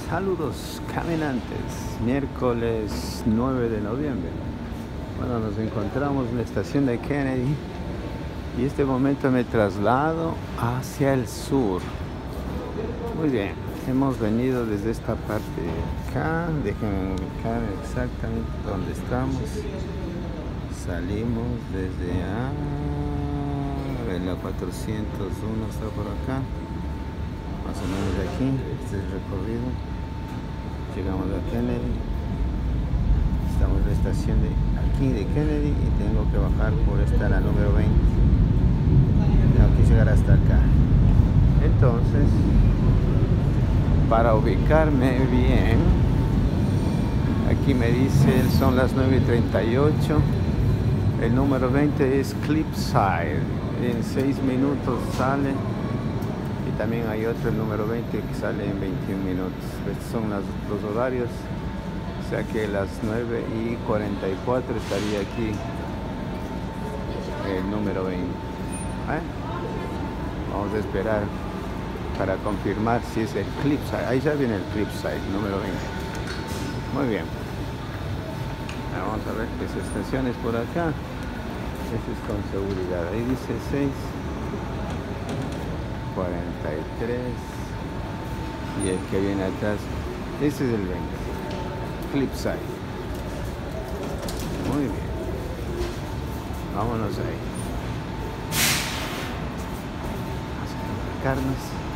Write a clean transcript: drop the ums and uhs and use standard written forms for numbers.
Saludos caminantes, miércoles 9 de noviembre. Bueno, nos encontramos en la estación de Kennedy y en este momento me traslado hacia el sur. Muy bien, hemos venido desde esta parte de acá, déjenme ubicar exactamente dónde estamos. Salimos desde la 401 está por acá, más o menos de aquí. Este es el recorrido. Llegamos a Kennedy, estamos en la estación de aquí de Kennedy y tengo que bajar por esta, la número 20. Tengo que llegar hasta acá. Entonces, para ubicarme bien, aquí me dice son las 9:38. El número 20 es Cliffside. En 6 minutos sale. Y también hay otro, el número 20, que sale en 21 minutos. Estos son los horarios. O sea que a las 9:44 estaría aquí el número 20. Vamos a esperar para confirmar si es el Cliffside. Ahí ya viene el Cliffside, número 20. Muy bien. Vamos a ver qué estaciones por acá. Ese es con seguridad. Ahí dice 6:43. Y el que viene atrás, ese es el 20. Cliffside. Muy bien. Vámonos ahí. Vamos a embarcarnos.